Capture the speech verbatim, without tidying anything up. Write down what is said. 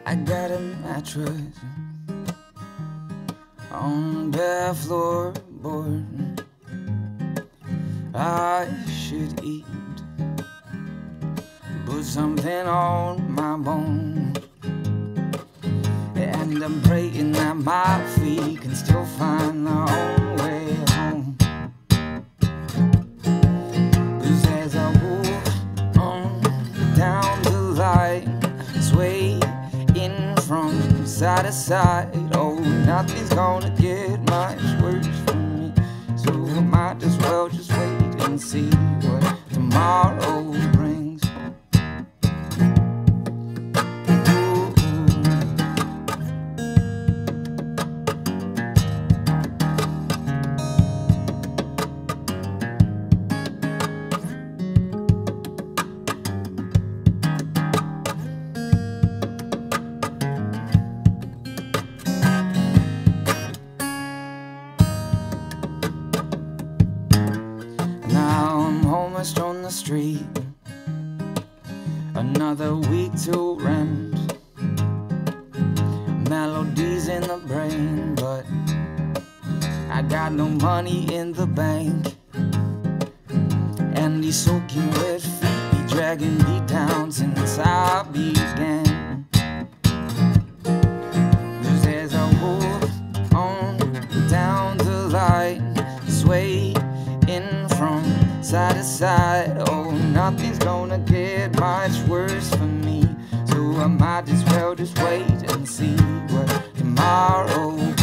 I got a mattress on the floorboard. I should eat, put something on my bones, and I'm praying that my feet can still find their own way home. 'Cause as I walk on down the line, sway in from side to side, oh, nothing's gonna get much worse for me, so I might as well just wait and see what tomorrow brings. Homeless on the street, another week to rent, melodies in the brain, but I got no money in the bank, and these soaking wet feet be dragging me down since I began. 'Cause as I walk on down the line, sway in from side to side, oh, nothing's gonna get much worse for me, so I might as well just wait and see what tomorrow